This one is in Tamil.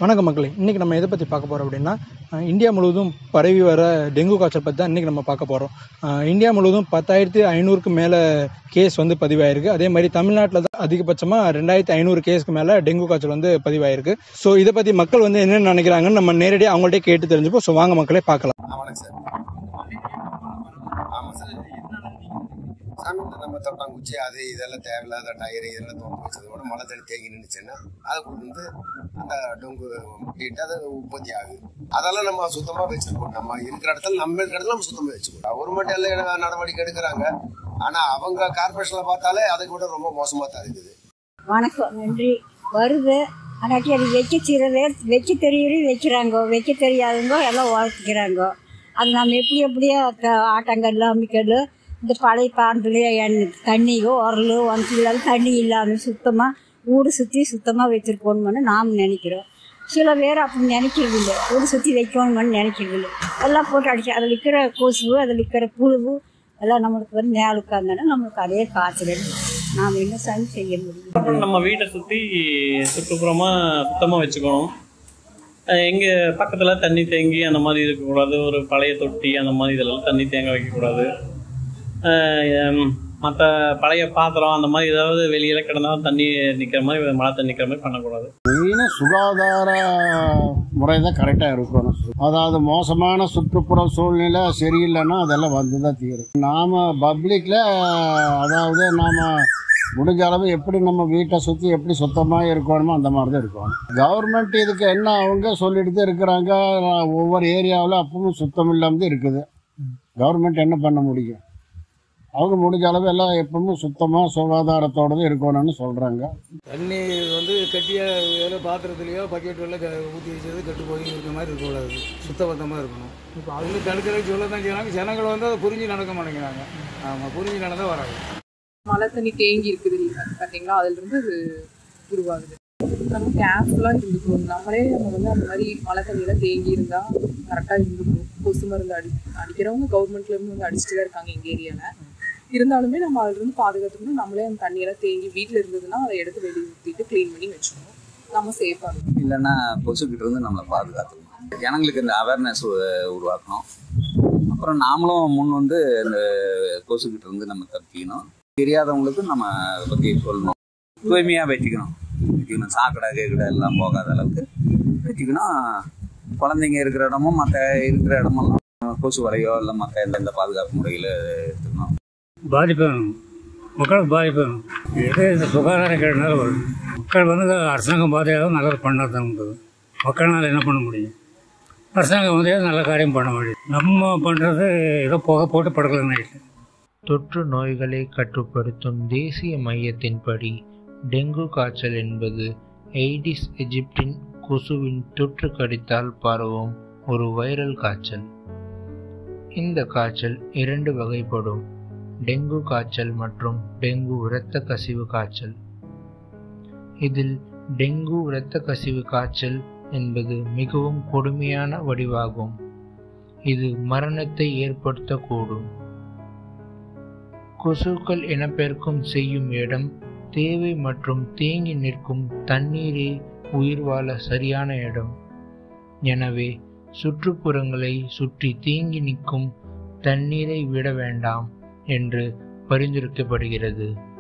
வணக்கம் மக்களே, இன்றைக்கி நம்ம எதை பற்றி பார்க்க போகிறோம் அப்படின்னா, இந்தியா முழுவதும் பரவி வர டெங்கு காய்ச்சல் பற்றி தான் இன்றைக்கி நம்ம பார்க்க போகிறோம். இந்தியா முழுவதும் 10,500க்கு மேலே கேஸ் வந்து பதிவாயிருக்கு. அதே மாதிரி தமிழ்நாட்டில் தான் அதிகபட்சமாக 2,500 கேஸ்க்கு மேலே டெங்கு காய்ச்சல் வந்து பதிவாயிருக்கு. ஸோ இதை பற்றி மக்கள் வந்து என்னென்ன நினைக்கிறாங்கன்னு நம்ம நேரடியாக அவங்கள்ட்ட கேட்டு தெரிஞ்சுப்போம். ஸோ வாங்க மக்களே பார்க்கலாம். நம்ம தொட்டாங்குச்சி அது இதெல்லாம் தேவையில்லாத டயர் இதெல்லாம் தோண்டி வச்சதோட மழை தண்ணி தேங்கி நின்றுச்சுன்னா அதை கொண்டு வந்து அந்த டொங்கு முட்டிட்டு அது உற்பத்தி ஆகுது. அதெல்லாம் நம்ம சுத்தமாக வச்சுருக்கோம். நம்ம இருக்கிற இடத்துல நம்ம சுத்தமாக வச்சுக்கணும். கவர்மெண்ட் எல்லாம் நடவடிக்கை எடுக்கிறாங்க. ஆனால் அவங்க கார்பரேஷனில் பார்த்தாலே அதை கூட ரொம்ப மோசமாக தான் இருக்குது. வணக்கம், நன்றி. வருது ஆனாட்டி அது வைக்க தெரியும் வைக்கிறாங்க, வைக்க தெரியாதவங்க எல்லாம் வளர்த்துக்கிறாங்க. அது நம்ம எப்படியோ ஆட்டங்கல் அம்மிக்கல் இந்த பழைய பாரம்பரிய தண்ணியோ உரலோ வங்கிலால் தண்ணி இல்லாமல் சுத்தமாக ஊடு சுற்றி சுத்தமாக வச்சுருக்கணும்னு நாம் நினைக்கிறோம். சில பேர் அப்படி நினைக்கிறது இல்லை, ஊடு சுற்றி வைக்கணும்னு நினைக்கிறது இல்லை. எல்லாம் போட்டு அடிச்சு அதில் இருக்கிற கொசு அதில் இருக்கிற புழு எல்லாம் நம்மளுக்கு வந்து மேலே உட்காந்தோன்னா நம்மளுக்கு அதே காய்ச்சல். நாம் என்ன செய்ய முடியும்? நம்ம வீட்டை சுற்றுப்புறமாக சுத்தமாக வச்சுக்கணும். எங்கே பக்கத்தில் தண்ணி தேங்கி அந்த மாதிரி இருக்கக்கூடாது. ஒரு பழைய தொட்டி அந்த மாதிரி இதெல்லாம் தண்ணி தேங்க வைக்கக்கூடாது. மற்ற பழைய பாத்திரம் அந்த மாதிரி ஏதாவது வெளியில் கிடந்தாலும் தண்ணி நிற்கிற மாதிரி மழை தண்ணி நிற்கிற மாதிரி பண்ணக்கூடாது. மெயினாக சுகாதார முறை தான் கரெக்டாக இருக்கணும். அதாவது மோசமான சுற்றுப்புற சூழ்நிலை சரியில்லைன்னா அதெல்லாம் வந்து தான் தீரும். நாம் பப்ளிக்கில் அதாவது நாம் முடிஞ்ச அளவு எப்படி நம்ம வீட்டை சுற்றி எப்படி சுத்தமாக இருக்கணுமோ அந்த மாதிரி தான் இருக்கணும். கவர்மெண்ட் இதுக்கு என்ன அவங்க சொல்லிட்டு தான் இருக்கிறாங்க. ஒவ்வொரு ஏரியாவில் அப்பவும் சுத்தம் இல்லாமல் தான் இருக்குது. கவர்மெண்ட் என்ன பண்ண முடியும்? அவங்க முடிஞ்ச அளவு எல்லாம் எப்பவும் சுத்தமாக சுகாதாரத்தோடு தான் இருக்கணும்னு சொல்கிறாங்க. தண்ணி வந்து கட்டியாக ஏதோ பாத்திரத்துலையோ பக்கெட்டுகளில் ஊற்றி வச்சது கெட்டு போய் இருக்கிற மாதிரி இருக்கக்கூடாது. சுத்தபத்தமாக இருக்கணும். இப்போ அவங்க தடுக்கிறதுக்கு சொல்ல தான் செய்கிறாங்க. ஜனங்களை வந்து அதை புரிஞ்சு நடக்க மாட்டேங்கிறாங்க. ஆமாம், புரிஞ்சு நடந்தால் வராது. மழை தண்ணி தேங்கி இருக்குது இல்லை பார்த்தீங்களா, அதுலேருந்து அது உருவாகுது. நம்ம கேர்ஃபுல்லாக இருந்துக்கணும். நம்ம வந்து அந்த மாதிரி மழை தண்ணியெல்லாம் தேங்கி இருந்தால் கரெக்டாக இருந்துக்கணும். கொசு மருந்து அடிக்கிறவங்க கவர்மெண்ட்லேருந்து வந்து அடிச்சுட்டு தான் இருக்காங்க எங்கள் ஏரியாவில். இருந்தாலுமே நம்ம அதிலிருந்து பாதுகாத்துக்கணும். நம்மளே அந்த தண்ணியெல்லாம் தேங்கி வீட்டில் இருந்ததுன்னா அதை எடுத்து வெளியே ஊற்றிட்டு க்ளீன் பண்ணி வச்சுக்கணும். நம்ம சேஃபாக இருக்கணும். இல்லைன்னா கொசுக்கிட்ட இருந்து நம்மளை பாதுகாத்துக்கணும். ஜனங்களுக்கு இந்த அவேர்னஸ் உருவாக்கணும். அப்புறம் நாமளும் முன் வந்து இந்த கொசுக்கிட்ட இருந்து நம்ம தப்பிக்கணும். தெரியாதவங்களுக்கு நம்ம பற்றி சொல்லணும். தூய்மையாக வச்சுக்கணும். சாக்கடை கேக்கடை எல்லாம் போகாத அளவுக்கு வச்சுக்கணும். குழந்தைங்க இருக்கிற இடமும் மற்ற இருக்கிற இடமெல்லாம் கொசு வலையோ இல்லை மற்ற எந்தெந்த பாதுகாப்பு முறையில் எடுத்துக்கணும். பாதிப்பு மக்களுக்கு பாதிப்பு எது இந்த சுகாதார கேடுனால வரும். மக்கள் வந்து அரசாங்கம் பாதையாக நல்லது பண்ணாதான் உண்டு. மக்கள்னால் என்ன பண்ண முடியும்? அரசாங்கம் வந்து நல்ல காரியம் பண்ண முடியும். நம்ம பண்ணுறது ஏதோ புகை போட்டு படுக்கலன்னு. தொற்று நோய்களை கட்டுப்படுத்தும் தேசிய மையத்தின்படி டெங்கு காய்ச்சல் என்பது எய்டிஸ் எஜிப்டின் கொசுவின் தொற்று கடித்தால் பரவும் ஒரு வைரல் காய்ச்சல். இந்த காய்ச்சல் 2 வகைப்படும்: டெங்கு காய்ச்சல் மற்றும் டெங்கு இரத்த கசிவு காய்ச்சல். இதில் டெங்கு இரத்த கசிவு காய்ச்சல் என்பது மிகவும் கொடுமையான வடிவாகும். இது மரணத்தை ஏற்படுத்தக்கூடும். கொசுக்கள் இனப்பெருக்கம் செய்யும் இடம், தேவை மற்றும் தேங்கி நிற்கும் தண்ணீரே உயிர் வாழ சரியான இடம். எனவே சுற்றுப்புறங்களை சுற்றி தேங்கி நிற்கும் தண்ணீரை விட வேண்டாம் என்று பரிந்துரைக்கப்படுகிறது.